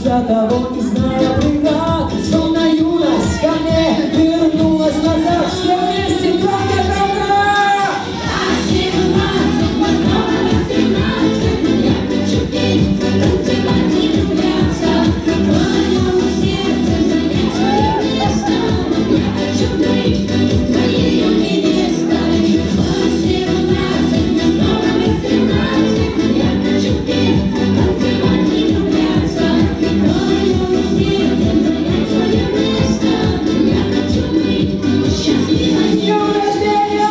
Из-за того, не зная преград, словно юность ко мне вернулась назад. Все вместе, громко, громко! 18, мы снова 18. Я хочу петь, танцевать и влюбляться. В твоем сердце занять свое место. Я хочу быть твоей невестой. 18, мы снова 18. Я хочу петь, танцевать и влюбляться. В твоем сердце занять свое место. Я хочу быть счастливой. С днем рождения!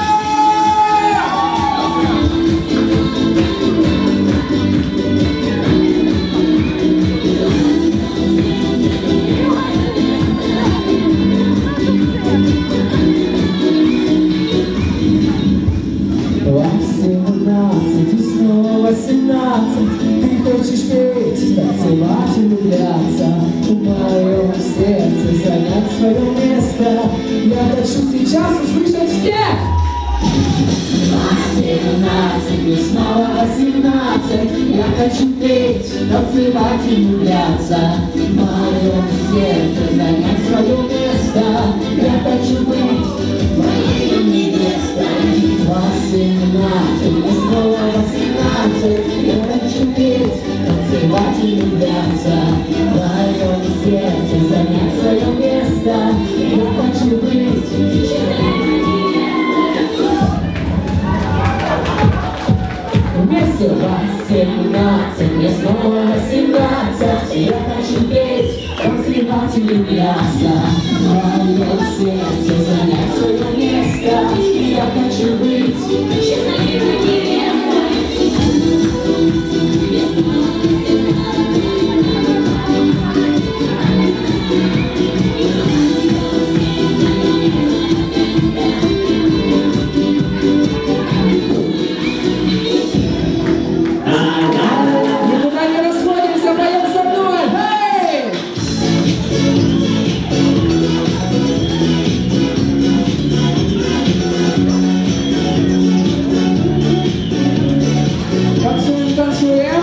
Восемнадцать и снова 17. Ты хочешь петь, танцевать и влюбляться. В моем сердце занять свое место. Я хочу сейчас услышать всех! 18, и снова 18. Я хочу петь, танцевать и влюбляться. В моем сердце занять свое место. Я хочу быть твоей невестой. 18, и снова 18. Я хочу петь, танцевать и влюбляться. В моем сердце занять свое место. Я хочу быть счастливой невестой. Вместе 18, мне снова 18. Я хочу петь, танцевать и влюбляться. В моем сердце занять свое место. Я хочу быть счастливой невестой. Никуда не расходимся, поем со мной! Эй! Танцуем, танцуем!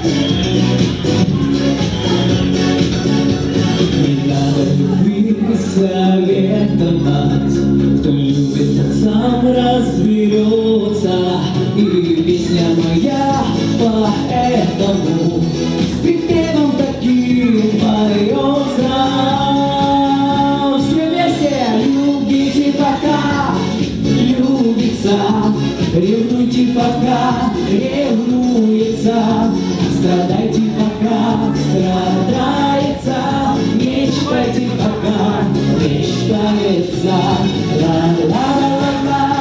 Не надо любви советовать. Кто любит, тот сам разберется. И песня моя поэтому с припевом таким поется. Все вместе любите, пока любится. Ревнуйте, пока ревнуется. Страдайте, пока страдается. Мечтайте, пока мечтается. Ла-ла-ла-ла-ла.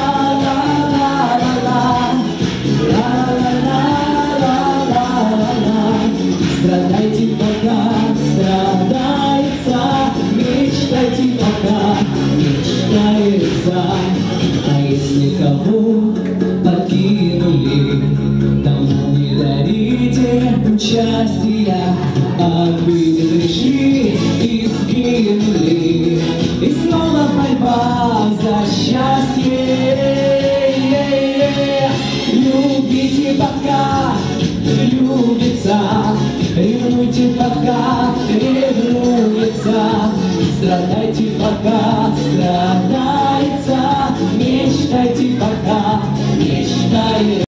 Страдайте, пока страдается, мечтайте, пока мечтается. А если кого покинули, тому не дарите участия. Обиды пришли и скинули, и снова борьба за счастье. Любите, пока любится. Ревнуйте, пока ревнуется. Страдайте, пока